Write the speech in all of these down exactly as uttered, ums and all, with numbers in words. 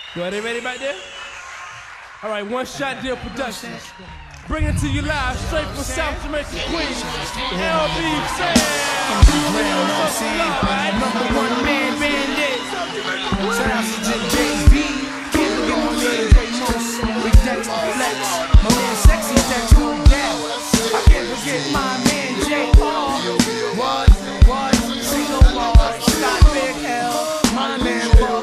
Yo, are they ready back there? All right, One Shot Deal Productions. Bring it to you live, straight from South Jamaica, Queens. L B Sam. Number one man, bandit. Shout out to J B. Can't forget my man Ray Moose. Big Dex, Flex. My man Sexy Dex, no doubt. I can't forget my man J R. What? What? Single R. Scott Big L. My man Buck.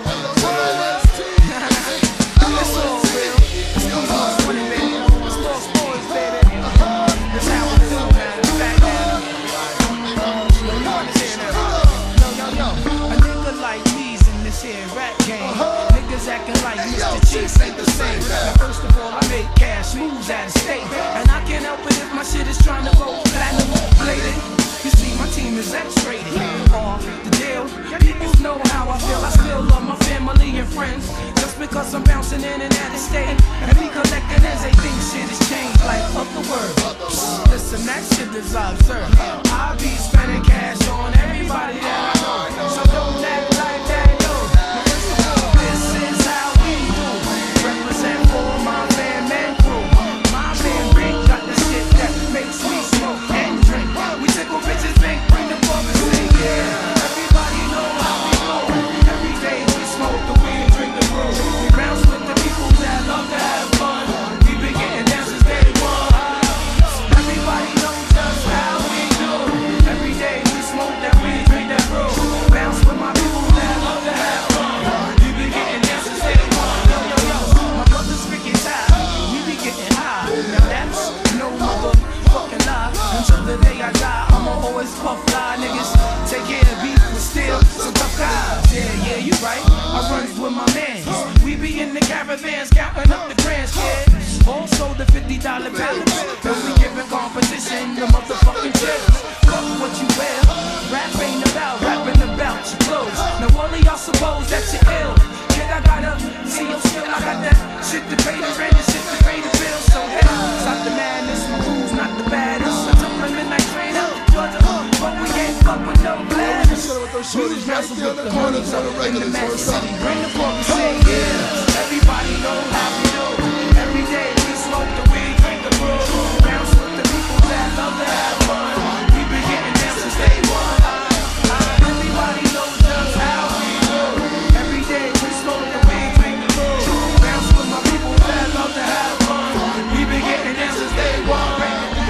It's all real. It's cool on twenty, baby. It's lost boys, baby. That's how we do, man. Back now. Yo, you understand that? Yo, yo, yo. A nigga like me's in this here rap game. Niggas acting like Mister Cheeks ain't the same. Now, first of all, I make cash moves out of state. And I can't help it if my shit is trying to go platinum bladed. You see, my team is X-rated. Off the deal. People know how I feel. I still love my family and friends. Just because I'm bouncing in and out of state. And be collecting as they think shit has changed. Like up the word. Listen, that shit is absurd. I be spending cash on everybody that I know. So don't act like that, yo. This is how we do. Represent for my man, man crew. My man Rick got the shit that makes me smoke and drink. We tickle bitches, bank, bring the ball and say, yeah. Everybody know how we go. Every day we smoke the weed, drink the brew. We bounce with the people that love to have fun. We been getting down since day one. Everybody knows just how we do. Every day we smoke that weed, drink that brew. Bounce with my people that love to have fun. We been getting down since day one. Yo, yo, yo, my brother's freaking tired. We be getting high. Now that's no motherfucking lie. Until the day I die, I'ma always puff fly niggas. Take care of beef with steel, some tough guys. Yeah, yeah, you right. I runs with my mans. We be in the caravans, counting up the grands, yeah. Also the fifty dollar pallets. Cause we giving competition the motherfucking chips. Fuck what you wear. Rap ain't about rapping about your clothes. Now all of y'all suppose that you're ill. Kid, I gotta see your skill. I got that shit to pay the rent and shit to pay the bills. So hell, stop the madness. My crew's not the baddest. Until the midnight train out to Georgia. But we ain't fuck with no bladders. Shooting wrestle with the honeys up in the Magic City. Bring the fork and say yeah. Everybody know how we do. Every day we smoke the weed, drink the brew. Bounce with the people that love to have fun. We been getting down since day one. Everybody knows just how we do. Every day we smoke the weed, drink the brew. Bounce with my people that love to have fun. We been getting down since day one.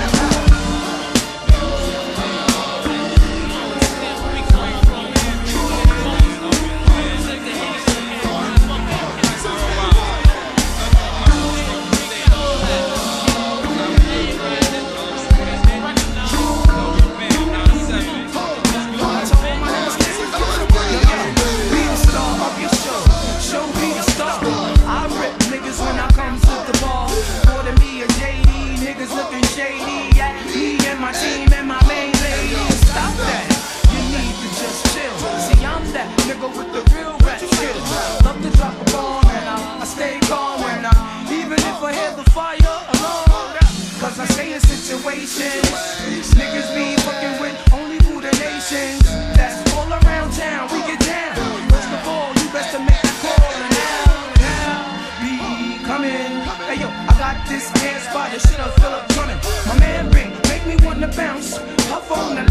Niggas be fucking with only Buddha nations. That's all around town. We get down. First of all, you best to make that call. And now, now, be coming. Hey yo, I got this hand spot. This shit I feel up running. My man Bing make me wanna bounce. Puff on the